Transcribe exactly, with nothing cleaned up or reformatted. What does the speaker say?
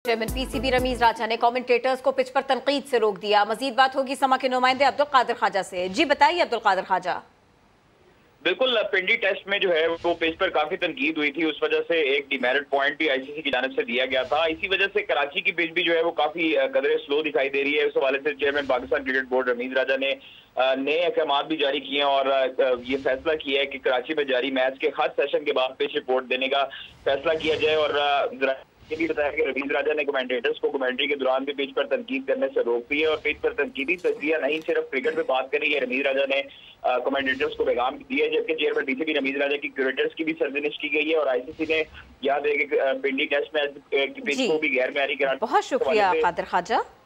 Chairman PCB Ramiz Raja ने commentators को pitch पर तनकीद से रोक दिया। मजीद बात होगी समा के नुमाइंदे अब्दुल कादिर खाजा से। जी बताइए अब्दुल कादिर खाजा। बिल्कुल, पिंडी टेस्ट में जो है वो पिच पर काफी तनकीद हुई थी, उस वजह से एक डिमेरिट पॉइंट भी आईसीसी की जानिब से दिया गया था। इसी वजह से कराची की पिच भी जो है वो काफी कदरे स्लो दिखाई दे रही है। उस हवाले से chairman Pakistan cricket board Rameez Raja ने नए अहकाम भी जारी किए हैं और ये फैसला किया है कि कराची में जारी मैच के हर सेशन के बाद पिच रिपोर्ट देने का फैसला किया जाए। और ये भी बताया कि रमीज राजा ने कमेंटेटर्स को कमेंट्री के दौरान भी पिच पर तनकीद करने से रोक दी है और पिच पर तनकीदी तजजिया नहीं सिर्फ क्रिकेट में बात करी है। रमीज राजा ने कमेंटेटर्स को पैगाम दिया है, जबकि चेयरमैन पीसीबी रमीज राजा की क्रिकेटर्स की भी सरजनिश की गई है और आईसीसी ने याद है कि पिंडी टेस्ट मैच की पिच को भी गैर मैरी करार। बहुत शुक्रिया कादिर खाजा।